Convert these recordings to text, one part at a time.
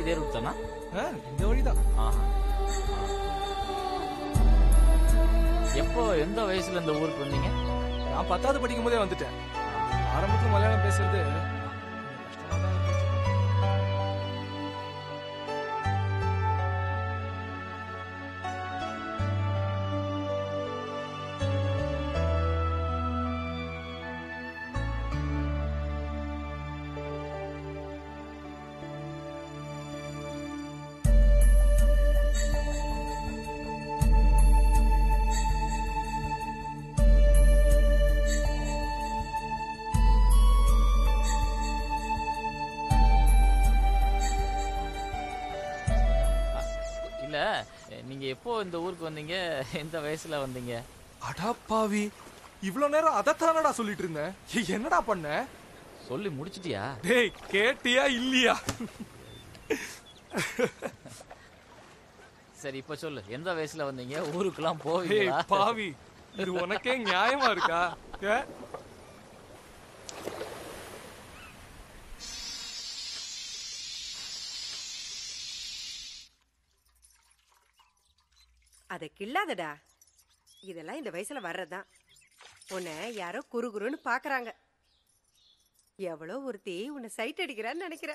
இதே ரூட் தானா? இந்த வழிதான். எப்போ எந்த வயசுல இந்த ஊருக்கு வந்தீங்க? நான் 10வது படிக்கும் போதே வந்துட்டேன். ஆரம்பத்துல மலையாளம் பேசுறது நீங்க எப்போ இந்த ஊருக்கு வந்தீங்க? எந்த வயசுல வந்தீங்க? அடா பாவி, இவ்வளவு நேரம் அதத்தானடா சொல்லிட்டு இருந்தேன். என்னடா பண்ண? சொல்லி முடிச்சிட்டியா? டேய், கேட்டியா இல்லையா? சரி, இப்ப சொல்லு, எந்த வயசுல வந்தீங்க? ஊருக்குலாம் போவீங்களா? பாவி, இது உனக்கே நியாயமா இருக்கா? அதை கிள்ளாதடா. இதெல்லாம் இந்த வயசுல வர்றதுதான். உன்னை யாரோ குறுகுறுன்னு பாக்குறாங்க. எவ்வளோ ஒருத்தி உன்னை சைட் அடிக்கிறான்னு நினைக்கிற.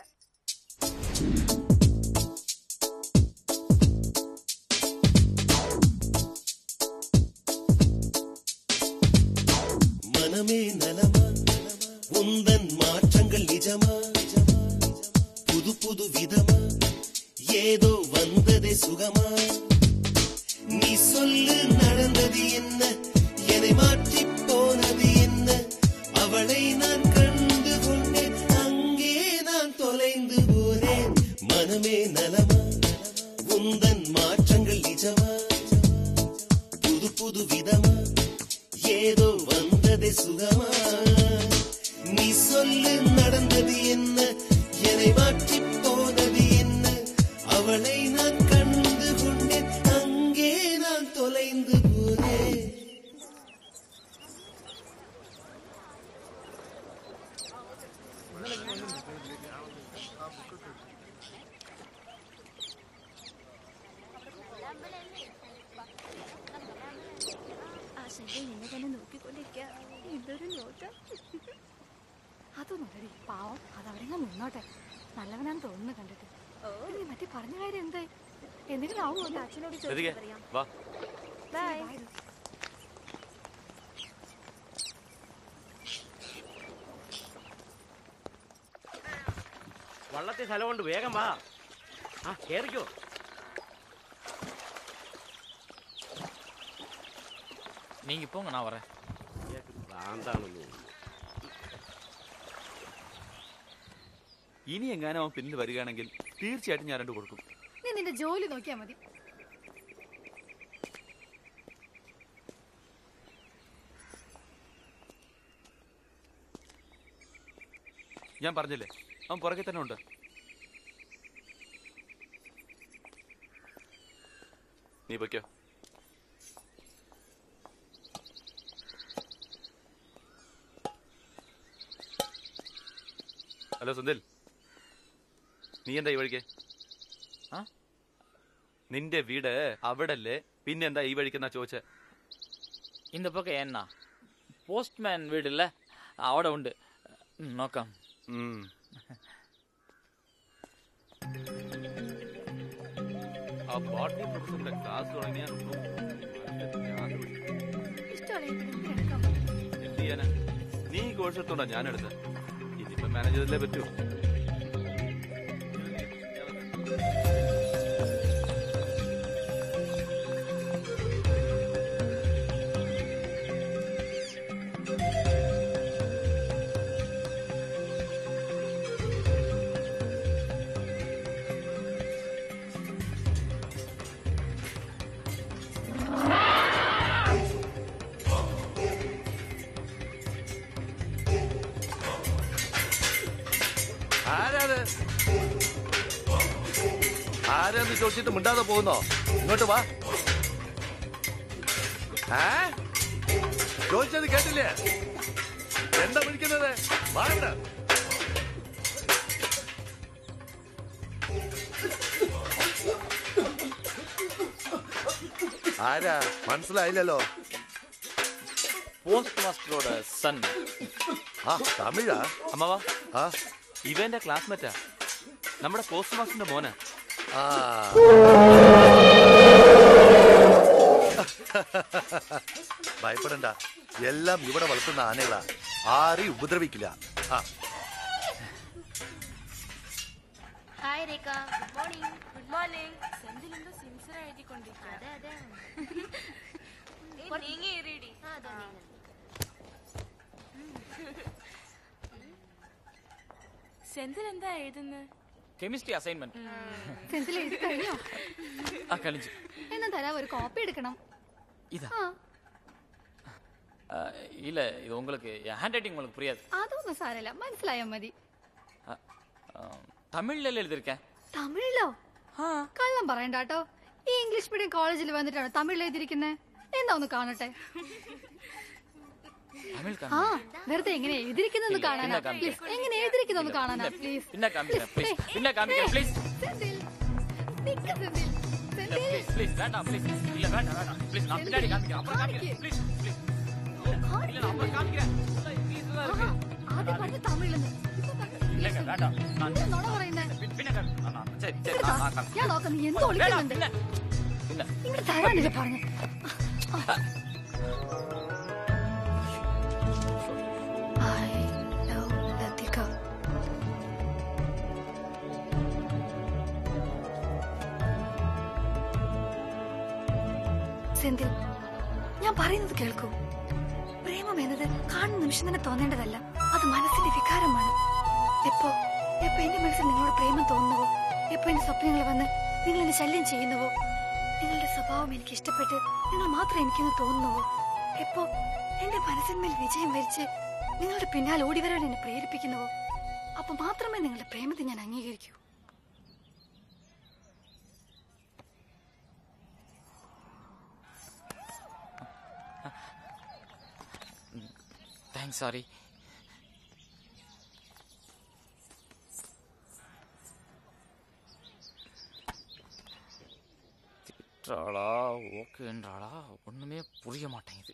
மனமே நலமா, உந்தன் மாற்றங்கள் நிஜமா, புது புது விதமா, ஏதோ வந்ததே சுகமா. நீ சொல்லு நடந்தது என்ன, என்னை மாற்றி போனது என்ன, அவளை நான் கண்டு கொண்டேன், அங்கே நான் தொலைந்து போனேன். மனமே நலமா, உந்தன் மாற்றங்கள் நிஜமா, புது புது விதமா, ஏதோ வந்ததே சுகமா. நீ சொல்லு நடந்தது என்ன, என்னை மாற்றி போனது என்ன, அவளை நான் கண்டு கொண்டேன், அங்கே நான் தொலைந்து போனேன். നിന്നെ തന്നെ നോക്കിക്കൊണ്ടിരിക്കുക. ഇതൊരു നോട്ടം. അതൊന്നുമല്ലടി, പാവം അതവിടെങ്ങ് നിന്നോട്ടെ. നല്ലവനാന്ന് തോന്നുന്നു കണ്ടിട്ട്. നീ മറ്റേ പറഞ്ഞ കാര്യം എന്തായി? എന്തെങ്കിലും ആവുമോ? അച്ഛനോട് ചോദിക്കാം. വള്ളത്തിൽ സ്ഥലമുണ്ട്, വേഗം വാ. കേറിക്കോ. நீங்க போங்க, நான் வரேன். ഇനി എങ്ങാനും അവൻ പിന്നിൽ വരികയാണെങ്കിൽ തീർച്ചയായിട്ടും ഞാൻ 2 കൊടുക്കും. നീ നിന്റെ ജോലി നോക്കിയാ മതി. ഞാൻ പറഞ്ഞില്ലേ, അവൻ പുറകെ തന്നെ ഉണ്ട്. നീ പൊയ്ക്കോ. ഹലോ സുന്ദൽ, നീ എന്താ ഈ വഴിക്ക്? നിന്റെ വീട് അവിടല്ലേ, പിന്നെന്താ ഈ വഴിക്കെന്നാ ചോദിച്ചേ? இந்த பக்கம் ஏன்னா போஸ்ட்மேன் வீடு இல்ல, அவட உண்டு நோக்கம். ആ ബോട്ടണി പ്രൊഫസറിന്റെ ക്ലാസ് തുടങ്ങിയാൽ എന്ത് ചെയ്യാനാ? നീ കോഴ്സ് എടുത്തോണ്ടാ ഞാൻ എടുത്തത്. ഇനിയിപ്പോ മാനേജ് ചെയ്തല്ലേ പറ്റൂ. ആരാന്ന് ചോദിച്ചിട്ട് മിണ്ടാതെ പോകുന്നോ? ഇങ്ങോട്ട് വാ. ചോദിച്ചത് കേട്ടില്ലേ? എന്താ വിളിക്കുന്നത്? വാണ്ട. ആരാ മനസ്സിലായില്ലല്ലോ. പോസ്റ്റ് മാസ്റ്ററോട് സൺ. ആ തമിഴാ? അമ്മവാ, ആ ഇവന്റെ ക്ലാസ്മേറ്റാ, നമ്മുടെ പോസ്റ്റ് മാസ്റ്ററിന്റെ മോനാ. ആ ഭയപ്പെടണ്ട, എല്ലാം ഇവിടെ വളർത്തുന്ന ആനകളാ, ആരെയും ഉപദ്രവിക്കില്ല. ആ hi Rekha, good morning. Good morning. സെന്തിലെന്തോ സിൻസിയർ എഴുതിക്കൊണ്ടിരിക്കുക. അതെ അതെ. നീങ്ങി റെഡി. സെന്തിൽ എന്താ എഴുതുന്നത്? Chemistry assignment. സെന്തിൽ എഴുതി കഴിഞ്ഞോ? ആ കളിച്ചു. എന്നാ തരാ, ഒരു കോപ്പി എടുക്കണം. இதா இல்ல, இது உங்களுக்கு ஹேண்ட் ரைட்டிங் உங்களுக்கு புரியாது. അതൊന്നും സാരമില്ല, മനസ്സിലായാ മതി. തമിഴിൽ എഴുതിയിരിക്കேன். തമിഴിലോ? കള്ളം പറയണ്ട കേട്ടോ. ഈ ഇംഗ്ലീഷ് മീഡിയം കോളേജിൽ വന്നിട്ടാണ് തമിഴിൽ എഴുതിയിരിക്കുന്നത്. എന്താ ഒന്ന് കാണട്ടെ. ആ വെറുതെ എങ്ങനെ എഴുതിയിരിക്കുന്നൊന്ന് കാണാനാ പ്ലീസ്. എങ്ങനെ എഴുതിയിരിക്കുന്നൊന്ന് കാണാനാ പ്ലീസ്. പിന്നെ കാണിക്കാം പ്ലീസ്. പിന്നെ കാണിക്കാം പ്ലീസ്. സെന്തിൽ നിക്ക് സെന്തിൽ. പ്ലീസ് വേണ്ട പ്ലീസ്. ഇല്ല വേണ്ട വേണ്ട പ്ലീസ്. நான் பின்னாடி காமிக்கிறேன், அப்புறம் காமிக்கிறேன் ப்ளீஸ் ப்ளீஸ். இல்ல நான் அப்புறம் காமிக்கிறேன். ப்ளீஸ் தான் இருக்கு. ആദ്യം പറഞ്ഞ തമിഴിലെന്ന്. இல்லங்க வேண்டாம். நான் നോണ പറയുന്നേ. പിന്നെ കാണിക്കാം. സരി സരി ഞാൻ നോക്കാം. നീ എന്തോ ഒളിക്കുന്നുണ്ട്. പിന്നെ നിങ്ങൾ തരാനില്ല പറഞ്ഞു. I love Latika. സെന്തിൽ, ഞാൻ പറയുന്നത് കേൾക്കൂ. പ്രേമം എന്നത് കാണുന്ന നിമിഷം തന്നെ തോന്നേണ്ടതല്ല, അത് മനസ്സിന്റെ വികാരമാണ്. എപ്പോ എന്റെ മനസ്സിൽ നിങ്ങളോട് പ്രേമം തോന്നുന്നുവോ, എപ്പോ എന്റെ സ്വപ്നങ്ങൾ വന്ന് നിങ്ങൾ എന്നെ ശല്യം ചെയ്യുന്നുവോ, നിങ്ങളുടെ സ്വഭാവം എനിക്ക് ഇഷ്ടപ്പെട്ട് നിങ്ങൾ മാത്രം എനിക്കെന്ന് തോന്നുന്നുവോ, എപ്പോ എന്റെ മനസ്സിന്മേൽ വിജയം വരിച്ച് നിങ്ങളുടെ പിന്നാലെ ഓടിവരാൻ എന്നെ പ്രേരിപ്പിക്കുന്നുവോ, അപ്പൊ മാത്രമേ നിങ്ങളുടെ പ്രേമത്തെ ഞാൻ അംഗീകരിക്കൂ. താങ്ക്സ്. സോറി. திட்டுறாளா ஓகேன்றாளா ஒண்ணுமே புரிய மாட்டேங்குது.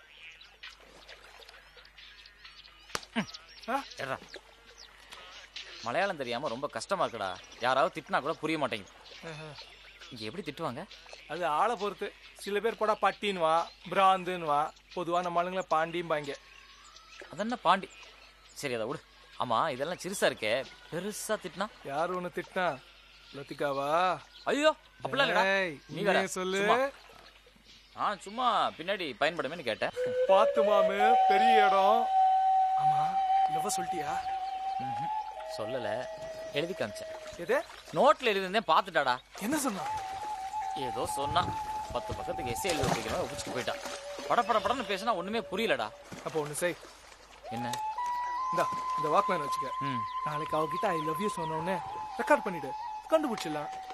மலையாளம் தெரியாம ரொம்ப கஷ்டமா இருக்குடா. யாராவது திட்டினா கூட புரிய மாட்டேங்குது. இங்க எப்படி திட்டுவாங்க? அது ஆளை பொறுத்து. சில பேர் போடா பட்டின்வா, பிராந்துன்வா. பொதுவா நம்ம ஆளுங்களை பாண்டிம்பாங்க. அதென்ன பாண்டி? சரி அதை விடு. ஆமா இதெல்லாம் சிறுசா இருக்கே, பெருசா திட்டினா? யாரு ஒண்ணு திட்டினா? லத்திகாவா? ஐயோ அப்படிலாம் இல்லடா. நீ சொல்லு. சும்மா பின்னாடி பயன்படுமேன்னு கேட்டேன். பாத்து மாமு, பெரிய இடம். ஆமா லவ் சொல்லிட்டியா? சொல்லல, எழுதி காமிச்சேன். எது? நோட்ல எழுதிருந்தேன், பாத்துட்டாடா. என்ன சொன்னா? ஏதோ சொன்னா. 10 பக்கத்துக்கு எஸ்ஏ எழுதி வைக்கிறவன் ஒப்பிச்சுட்டு போயிட்டான். படன்னு பேசினா ஒண்ணுமே புரியலடா. அப்போ ஒண்ணு செய். என்ன? இந்த வாக்மேன் வச்சுக்க. நாளைக்கு அவகிட்ட ஐ லவ் யூ சொன்ன உடனே ரெக்கார்ட் பண்ணிடு, கண்டுபிடிச்சிடலாம்.